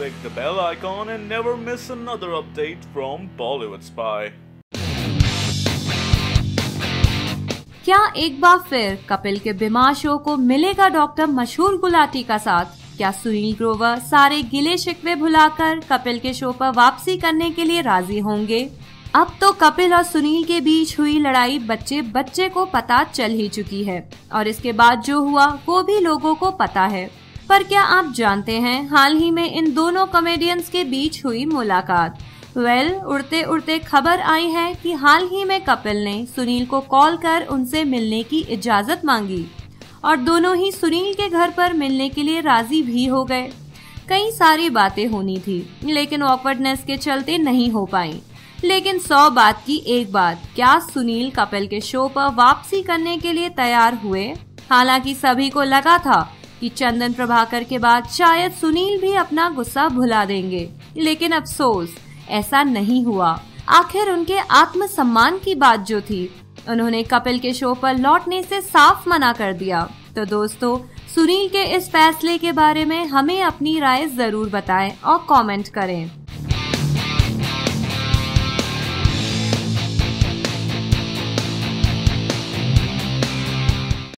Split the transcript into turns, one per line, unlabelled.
click the bell icon and never miss another update from Bollywood Spy.
क्या एक बार फिर कपिल के बीमार शो को मिलेगा डॉक्टर मशहूर गुलाटी का साथ? क्या सुनील ग्रोवर सारे गिले शिकवे भुलाकर कपिल के शो पर वापसी करने के लिए राजी होंगे? अब तो कपिल और सुनील के बीच हुई लड़ाई बच्चे बच्चे को पता चल ही चुकी है और इसके बाद जो हुआ वो भी लोगों को पता है। पर क्या आप जानते हैं हाल ही में इन दोनों कॉमेडियंस के बीच हुई मुलाकात? उड़ते उड़ते खबर आई है कि हाल ही में कपिल ने सुनील को कॉल कर उनसे मिलने की इजाजत मांगी और दोनों ही सुनील के घर पर मिलने के लिए राजी भी हो गए। कई सारी बातें होनी थी लेकिन ऑकवर्डनेस के चलते नहीं हो पाई। लेकिन 100 बात की एक बात, क्या सुनील कपिल के शो पर वापसी करने के लिए तैयार हुए? हालांकि सभी को लगा था कि चंदन प्रभाकर के बाद शायद सुनील भी अपना गुस्सा भुला देंगे, लेकिन अफसोस ऐसा नहीं हुआ। आखिर उनके आत्मसम्मान की बात जो थी, उन्होंने कपिल के शो पर लौटने से साफ मना कर दिया। तो दोस्तों, सुनील के इस फैसले के बारे में हमें अपनी राय जरूर बताएं और कमेंट करें।